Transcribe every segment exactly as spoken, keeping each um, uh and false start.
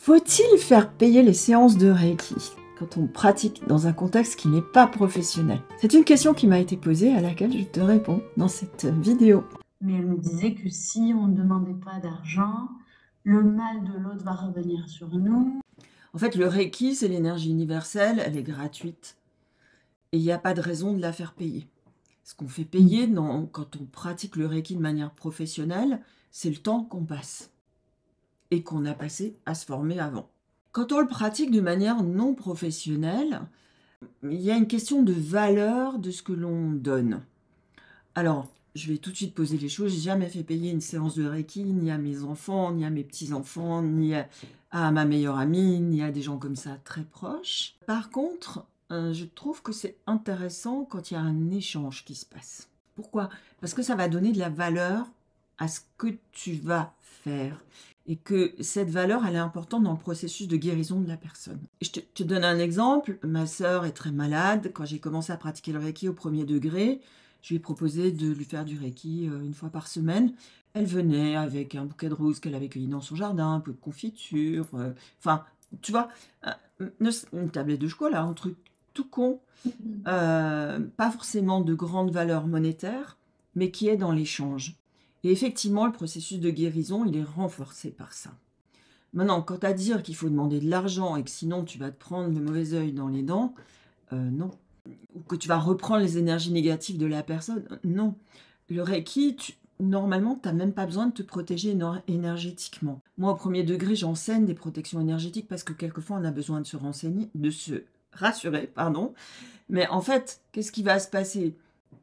Faut-il faire payer les séances de Reiki quand on pratique dans un contexte qui n'est pas professionnel? C'est une question qui m'a été posée à laquelle je te réponds dans cette vidéo. Mais elle me disait que si on ne demandait pas d'argent, le mal de l'autre va revenir sur nous. En fait, le Reiki, c'est l'énergie universelle, elle est gratuite. Et il n'y a pas de raison de la faire payer. Ce qu'on fait payer dans, quand on pratique le Reiki de manière professionnelle, c'est le temps qu'on passe et qu'on a passé à se former avant. Quand on le pratique de manière non professionnelle, il y a une question de valeur de ce que l'on donne. Alors, je vais tout de suite poser les choses. J'ai jamais fait payer une séance de Reiki, ni à mes enfants, ni à mes petits-enfants, ni à, à ma meilleure amie, ni à des gens comme ça très proches. Par contre, euh, je trouve que c'est intéressant quand il y a un échange qui se passe. Pourquoi? Parce que ça va donner de la valeur à ce que tu vas faire. Et que cette valeur, elle est importante dans le processus de guérison de la personne. Et je te, te donne un exemple. Ma sœur est très malade. Quand j'ai commencé à pratiquer le Reiki au premier degré, je lui ai proposé de lui faire du Reiki une fois par semaine. Elle venait avec un bouquet de roses qu'elle avait cueilli dans son jardin, un peu de confiture, euh, enfin, tu vois, une tablette de chocolat, un truc tout con, euh, pas forcément de grande valeur monétaire, mais qui est dans l'échange. Et effectivement, le processus de guérison, il est renforcé par ça. Maintenant, quant à dire qu'il faut demander de l'argent et que sinon tu vas te prendre le mauvais œil dans les dents, euh, non. Ou que tu vas reprendre les énergies négatives de la personne, non. Le Reiki, tu, normalement, tu n'as même pas besoin de te protéger énergétiquement. Moi, au premier degré, j'enseigne des protections énergétiques parce que quelquefois, on a besoin de se renseigner, de se rassurer, pardon. Mais en fait, qu'est-ce qui va se passer?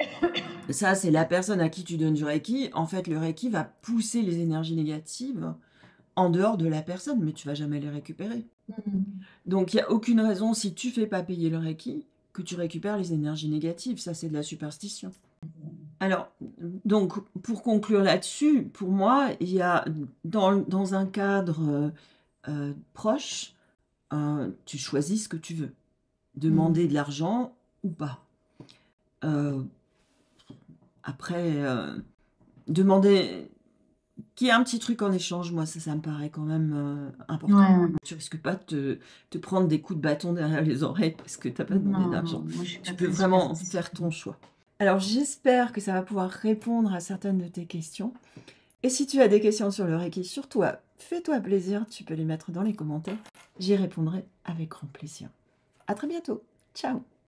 Ça, c'est la personne à qui tu donnes du Reiki. En fait, le Reiki va pousser les énergies négatives en dehors de la personne, mais tu vas jamais les récupérer. Mmh. Donc, il n'y a aucune raison, si tu ne fais pas payer le Reiki, que tu récupères les énergies négatives. Ça, c'est de la superstition. Alors, donc, pour conclure là-dessus, pour moi, il y a, dans, dans un cadre euh, proche, euh, tu choisis ce que tu veux. Demander mmh. de l'argent ou pas. Euh, après, euh, demander... Qu'il y ait un petit truc en échange, moi, ça, ça me paraît quand même euh, important. Ouais. Tu risques pas de te, te prendre des coups de bâton derrière les oreilles parce que tu n'as pas demandé d'argent. Tu peux vraiment faire ton choix. Alors, j'espère que ça va pouvoir répondre à certaines de tes questions. Et si tu as des questions sur le Reiki, surtout, fais-toi plaisir, tu peux les mettre dans les commentaires. J'y répondrai avec grand plaisir. À très bientôt. Ciao.